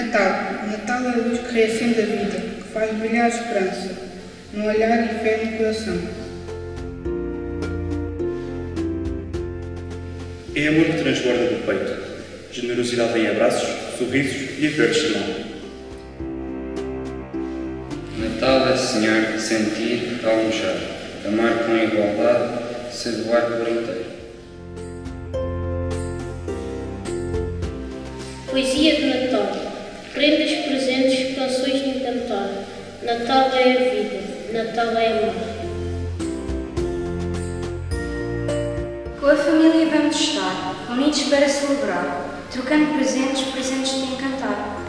Natal. Natal é a luz que reacende a vida, que faz brilhar a esperança, no olhar e fé no coração. É amor que transborda do peito, generosidade em abraços, sorrisos e apertos de mão. Natal é sonhar, sentir, almojar, amar com igualdade, se doar por inteiro. Poesia de Natal. Prendas, presentes, canções de encantar. Natal é a vida, Natal é amor. Com a família vamos estar, unidos para celebrar, trocando presentes, presentes de encantar.